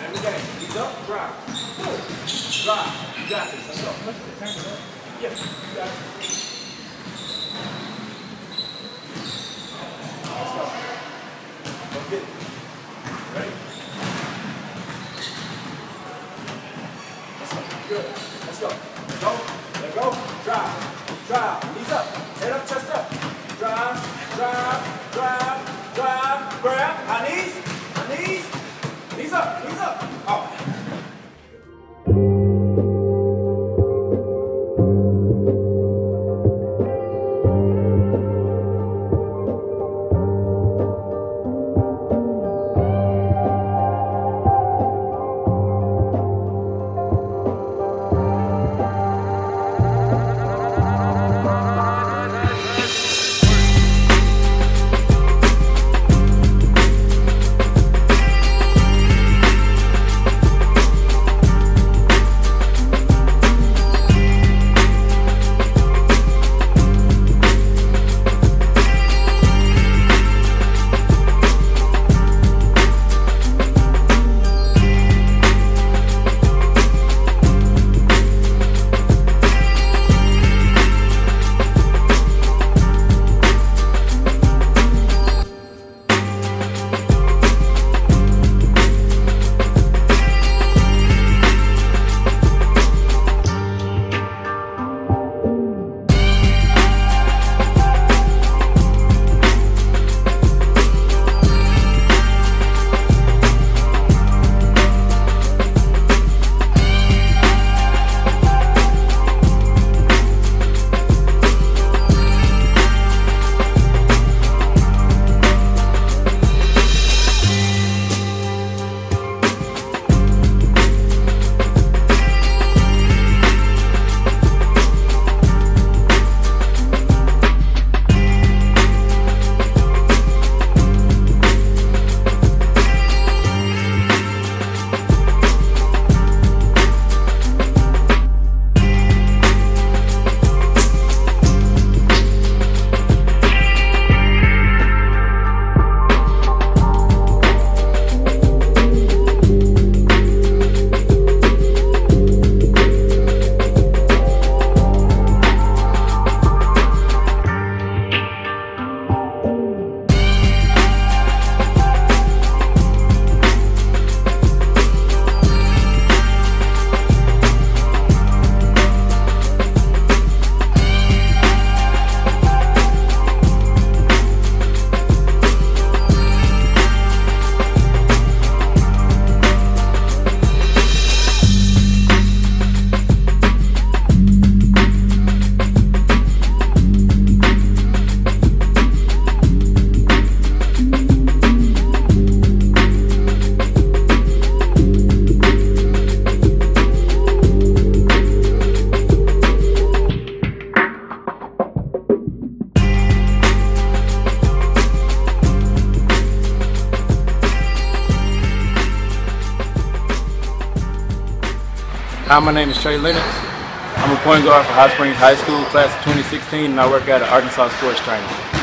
End the game. He's up, drive. Drive. You got this. Let's go. Yeah, you got it. Let's go. Go get it. Ready? Let's go. Good. Let's go. Go. Let go. Drive. Drive. Knees up. Head up, chest up. Drive. Drive. Drive. Drive. Grab. High knees. High knees. Knees up. Knees up. Oh. Hi, my name is Trey Lenox. I'm a point guard for Hot Springs High School, class of 2016, and I work at Arkansas Sports Training.